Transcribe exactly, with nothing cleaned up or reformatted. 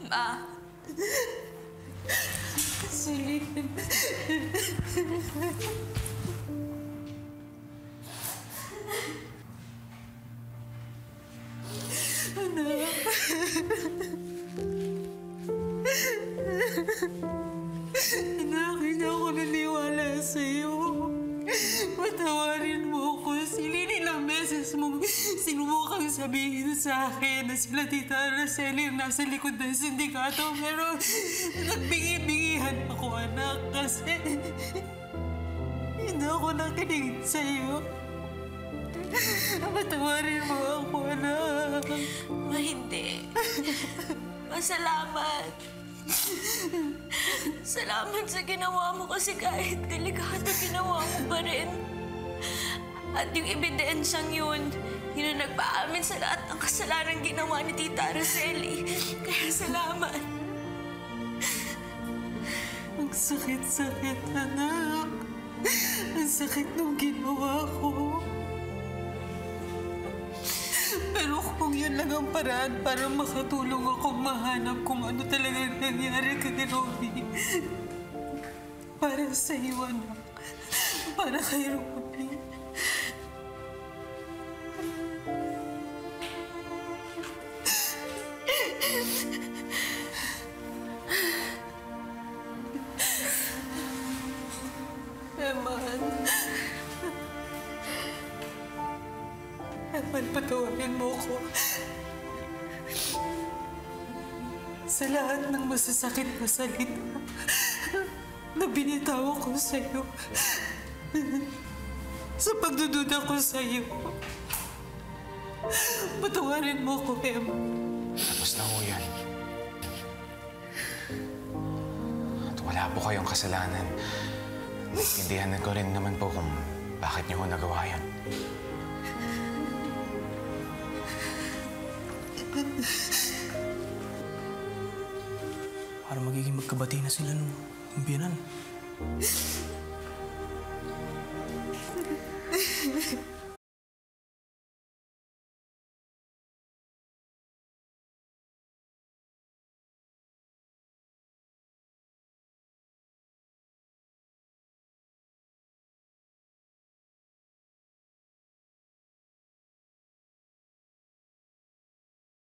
Ma. Celine. Anak. Anak, hindi ako naniwala sa'yo. Patawarin mo ako. Celine, ilang beses mo sinubukang sabihin sa akin na sila Tita Araceli ang nasa likod ng sindikato. Pero nagbingi-bingihan ako, anak, kasi hindi ako nakinig sa'yo. Patawarin mo ako, anak. Ma, hindi. Masalamat. Salamat sa ginawa mo kasi kahit delikado ginawa mo pa rin. At yung ebidensyang yun, yun ang nagpaamin sa lahat ng kasalanan ginawa ni Tita Araceli. Kaya salamat. Ang sakit-sakit, anak. Ang sakit nung ginawa ko. Pero kung yun lang ang paraan para makatulong ako mahanap kung ano talaga nangyari kay Robby. Para sa iyo, anak. Para kay Robby. Eman. Eman, patawarin mo ko. Sa lahat ng masasakit na salita na binitaw ko sa'yo. Sa pagdududa ko sa'yo. Patawarin mo ko, Em. Tapos na ho yan. At wala po kayong kasalanan. Naintindihan ko rin naman po kung bakit niyo ho nagawa yun. Para magiging magkabati na sila nung biyanan.